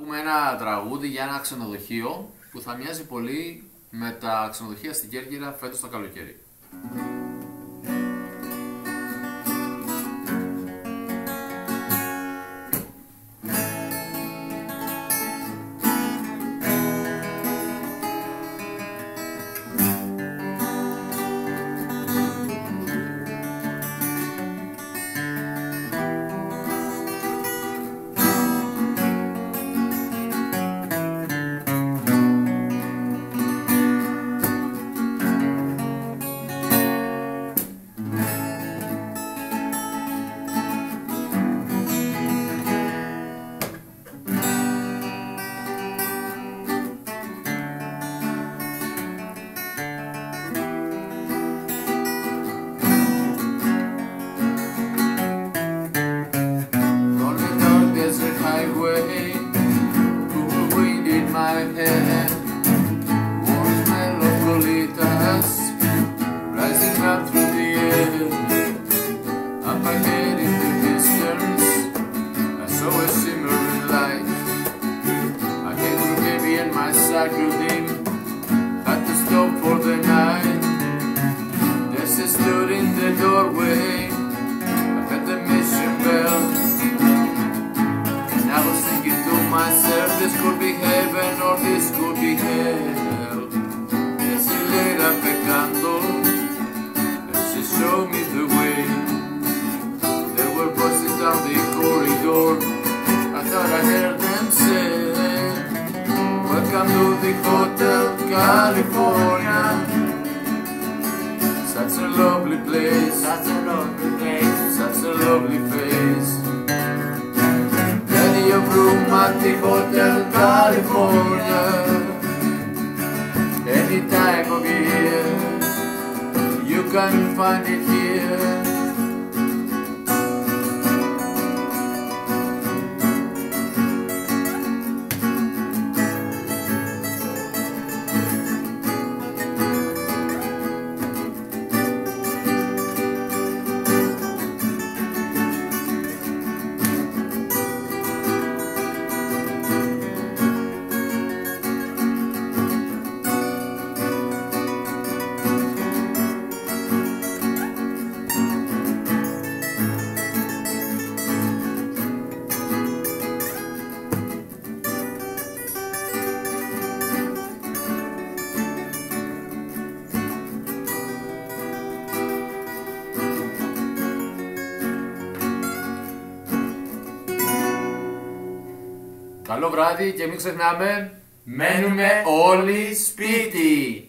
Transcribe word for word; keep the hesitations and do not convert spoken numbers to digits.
πούμε ένα τραγούδι για ένα ξενοδοχείο που θα μοιάζει πολύ με τα ξενοδοχεία στην Κέρκυρα φέτος το καλοκαίρι. My head, warm smell of colitas rising up through the air. Up ahead in the distance, I saw a shimmering light. I came through heavy and my sight grew dim. Had to stop for the night. There she stood in the doorway. I heard the mission bell. I was thinking to myself, this could be heaven or this could be hell. And she laid up a candle and she showed me the way. They were busting down the corridor. I thought I heard them say, welcome to the Hotel California. Such a lovely place, Such a lovely place, such a lovely face. Room at the Hotel California, any time of year, you can find it here. Καλό βράδυ και μην ξεχνάμε, μένουμε όλοι σπίτι.